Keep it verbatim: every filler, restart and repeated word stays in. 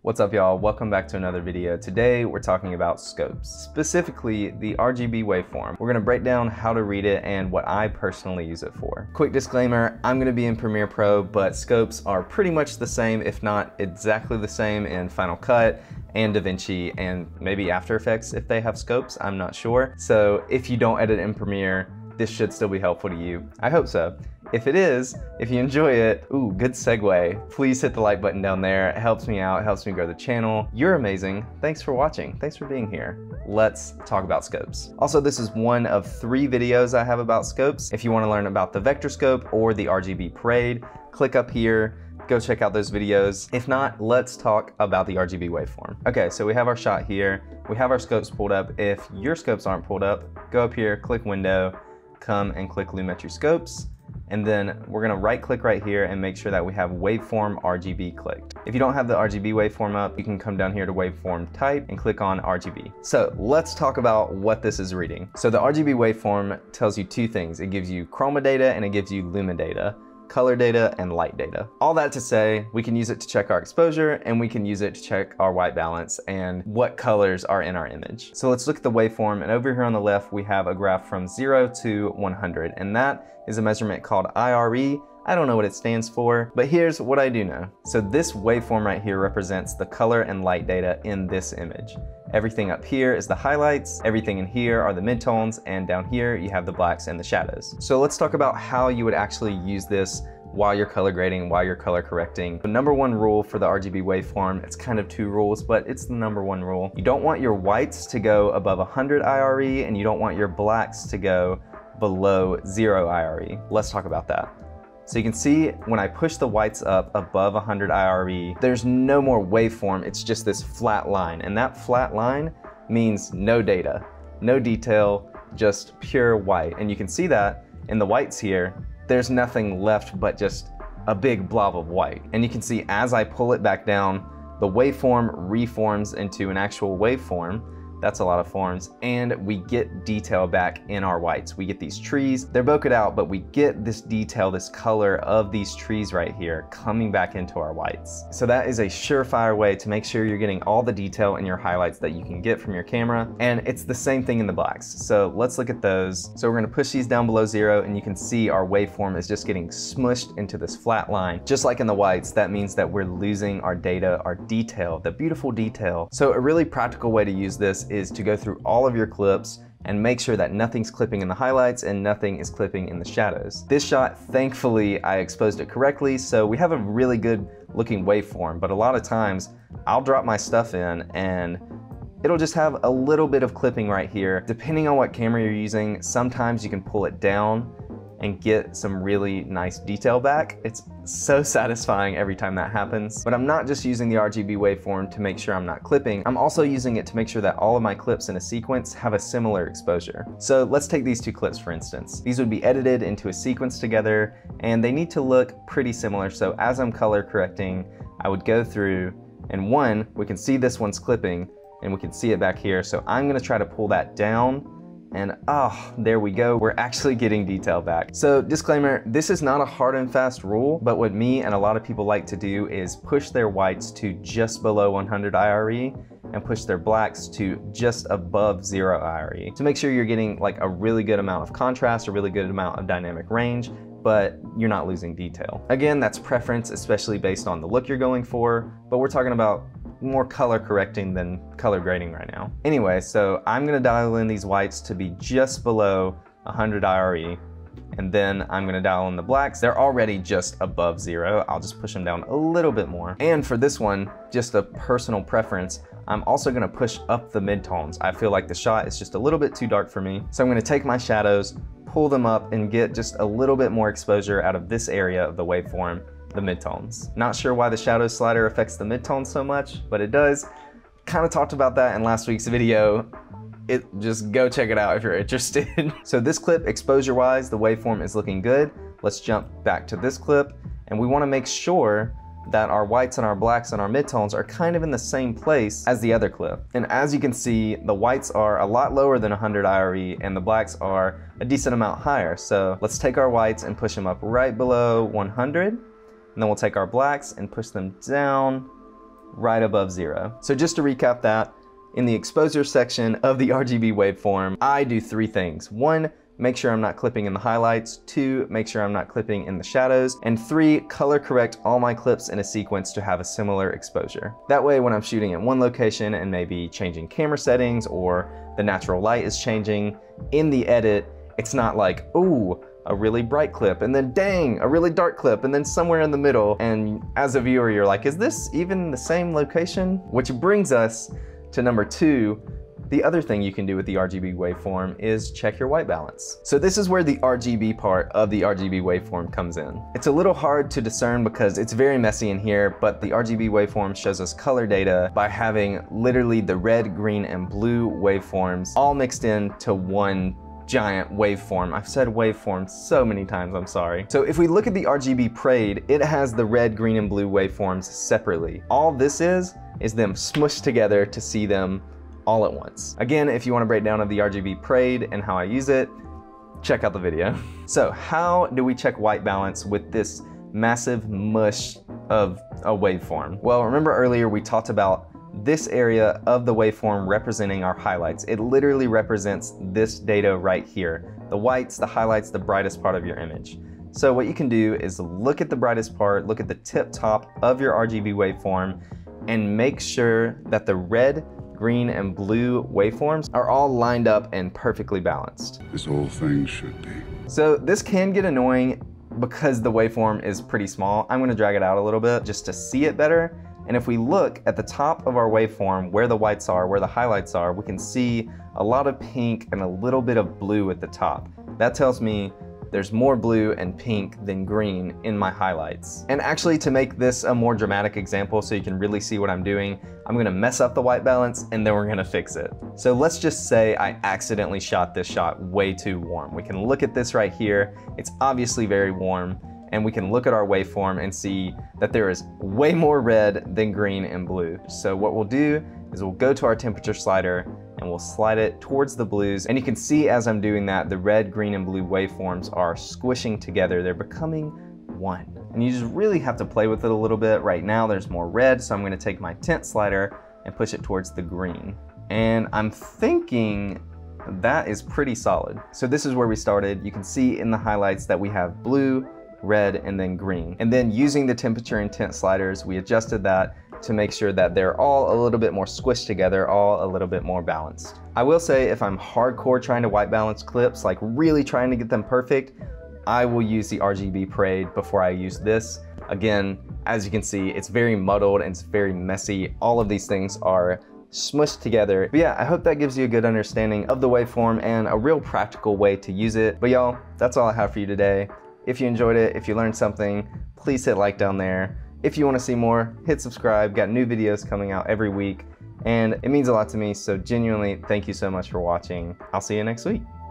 What's up, y'all? Welcome back to another video. Today we're talking about scopes, specifically the R G B waveform. We're gonna break down how to read it and what I personally use it for. Quick disclaimer, I'm gonna be in Premiere Pro, but scopes are pretty much the same, if not exactly the same, in Final Cut and DaVinci and maybe After Effects if they have scopes, I'm not sure. So if you don't edit in Premiere, this should still be helpful to you. I hope so. If it is, if you enjoy it, ooh, good segue. Please hit the like button down there. It helps me out, it helps me grow the channel. You're amazing. Thanks for watching. Thanks for being here. Let's talk about scopes. Also, this is one of three videos I have about scopes. If you want to learn about the vector scope or the R G B parade, click up here. Go check out those videos. If not, let's talk about the R G B waveform. Okay, so we have our shot here. We have our scopes pulled up. If your scopes aren't pulled up, go up here, click Window, come and click Lumetri Scopes, and then we're gonna right click right here and make sure that we have Waveform R G B clicked. If you don't have the R G B waveform up, you can come down here to Waveform Type and click on R G B. So let's talk about what this is reading. So the R G B waveform tells you two things. It gives you chroma data and it gives you lumen data, color data and light data. All that to say, we can use it to check our exposure and we can use it to check our white balance and what colors are in our image. So let's look at the waveform, and over here on the left we have a graph from zero to one hundred, and that is a measurement called I R E. I don't know what it stands for, but here's what I do know. So this waveform right here represents the color and light data in this image. Everything up here is the highlights, everything in here are the midtones, and down here you have the blacks and the shadows. So let's talk about how you would actually use this while you're color grading, while you're color correcting. The number one rule for the R G B waveform, it's kind of two rules, but it's the number one rule. You don't want your whites to go above one hundred I R E, and you don't want your blacks to go below zero I R E. Let's talk about that. So you can see when I push the whites up above one hundred I R E, there's no more waveform, it's just this flat line. And that flat line means no data, no detail, just pure white. And you can see that in the whites here, there's nothing left but just a big blob of white. And you can see as I pull it back down, the waveform reforms into an actual waveform. That's a lot of forms, and we get detail back in our whites. We get these trees, they're bokeh out, but we get this detail, this color of these trees right here coming back into our whites. So that is a surefire way to make sure you're getting all the detail in your highlights that you can get from your camera, and it's the same thing in the blacks. So let's look at those. So we're gonna push these down below zero, and you can see our waveform is just getting smushed into this flat line. Just like in the whites, that means that we're losing our data, our detail, the beautiful detail. So a really practical way to use this is to go through all of your clips and make sure that nothing's clipping in the highlights and nothing is clipping in the shadows. This shot, thankfully, I exposed it correctly, so we have a really good looking waveform, but a lot of times I'll drop my stuff in and it'll just have a little bit of clipping right here. Depending on what camera you're using, sometimes you can pull it down and get some really nice detail back. It's so satisfying every time that happens. But I'm not just using the R G B waveform to make sure I'm not clipping, I'm also using it to make sure that all of my clips in a sequence have a similar exposure. So let's take these two clips for instance. These would be edited into a sequence together, and they need to look pretty similar. So as I'm color correcting, I would go through, and one, we can see this one's clipping, and we can see it back here. So I'm gonna try to pull that down, and oh, there we go. We're actually getting detail back. So disclaimer, this is not a hard and fast rule, but what me and a lot of people like to do is push their whites to just below one hundred I R E and push their blacks to just above zero I R E to make sure you're getting like a really good amount of contrast, a really good amount of dynamic range, but you're not losing detail. Again, that's preference, especially based on the look you're going for, but we're talking about more color correcting than color grading right now. Anyway, so I'm gonna dial in these whites to be just below one hundred I R E, and then I'm gonna dial in the blacks. They're already just above zero. I'll just push them down a little bit more. And for this one, just a personal preference, I'm also gonna push up the midtones. I feel like the shot is just a little bit too dark for me. So I'm gonna take my shadows, pull them up, and get just a little bit more exposure out of this area of the waveform, the midtones. Not sure why the shadow slider affects the midtones so much, but it does. Kind of talked about that in last week's video. It just go check it out if you're interested. So this clip, exposure wise, the waveform is looking good. Let's jump back to this clip, and we want to make sure that our whites and our blacks and our midtones are kind of in the same place as the other clip. And as you can see, the whites are a lot lower than one hundred I R E and the blacks are a decent amount higher. So let's take our whites and push them up right below one hundred. And then we'll take our blacks and push them down right above zero. So just to recap that, in the exposure section of the R G B waveform, I do three things. One, make sure I'm not clipping in the highlights. Two, make sure I'm not clipping in the shadows. And three, color correct all my clips in a sequence to have a similar exposure. That way, when I'm shooting in one location and maybe changing camera settings or the natural light is changing, in the edit, it's not like, ooh, a really bright clip, and then dang, a really dark clip, and then somewhere in the middle. And as a viewer, you're like, is this even the same location? Which brings us to number two. The other thing you can do with the R G B waveform is check your white balance. So this is where the R G B part of the R G B waveform comes in. It's a little hard to discern because it's very messy in here, but the R G B waveform shows us color data by having literally the red, green, and blue waveforms all mixed into one giant waveform. I've said waveform so many times, I'm sorry. So if we look at the R G B Parade, it has the red, green, and blue waveforms separately. All this is, is them smushed together to see them all at once. Again, if you want a breakdown of the R G B Parade and how I use it, check out the video. So how do we check white balance with this massive mush of a waveform? Well, remember earlier we talked about this area of the waveform representing our highlights. It literally represents this data right here. The whites, the highlights, the brightest part of your image. So what you can do is look at the brightest part, look at the tip top of your R G B waveform, and make sure that the red, green, and blue waveforms are all lined up and perfectly balanced. This whole thing should be. So this can get annoying because the waveform is pretty small. I'm gonna drag it out a little bit just to see it better. And if we look at the top of our waveform, where the whites are, where the highlights are, we can see a lot of pink and a little bit of blue at the top. That tells me there's more blue and pink than green in my highlights. And actually, to make this a more dramatic example so you can really see what I'm doing, I'm gonna mess up the white balance and then we're gonna fix it. So let's just say I accidentally shot this shot way too warm. We can look at this right here. It's obviously very warm, and we can look at our waveform and see that there is way more red than green and blue. So what we'll do is we'll go to our temperature slider and we'll slide it towards the blues. And you can see as I'm doing that, the red, green, and blue waveforms are squishing together. They're becoming one. And you just really have to play with it a little bit. Right now there's more red, so I'm gonna take my tint slider and push it towards the green. And I'm thinking that is pretty solid. So this is where we started. You can see in the highlights that we have blue, red, and then green. And then using the temperature and tint sliders, we adjusted that to make sure that they're all a little bit more squished together, all a little bit more balanced. I will say if I'm hardcore trying to white balance clips, like really trying to get them perfect, I will use the R G B Parade before I use this. Again, as you can see, it's very muddled and it's very messy. All of these things are smushed together. But yeah, I hope that gives you a good understanding of the waveform and a real practical way to use it. But y'all, that's all I have for you today. If you enjoyed it, if you learned something, please hit like down there. If you want to see more, hit subscribe. Got new videos coming out every week, and it means a lot to me, so genuinely, thank you so much for watching. I'll see you next week.